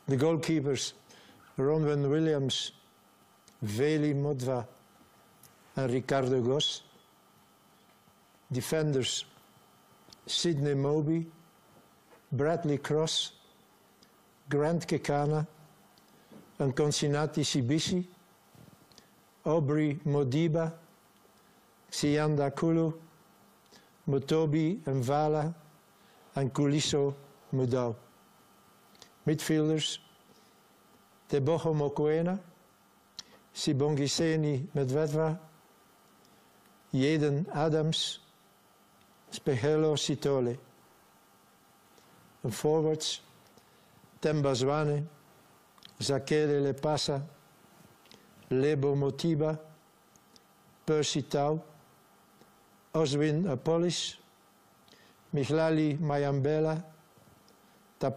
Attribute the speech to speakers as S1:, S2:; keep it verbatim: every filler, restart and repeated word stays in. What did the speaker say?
S1: The goalkeepers, Ronwen Williams, Veli Modva en Ricardo Gos. Defenders, Sidney Moby, Bradley Cross, Grant Kekana en Konsinati Sibishi. Aubrey Modiba, Sianda Kulu, Motobi Mvala en Kuliso Mudau. Midfielders, Tebogo Mokoena, Sibongiseni Medvedva, Jaden Adams, Spehelo Sitole. En forwards, Temba Zwane, Zakele Lepasa, Lebo Motiba, Percy Tau, Oswin Apollis, Michlali Mayambela,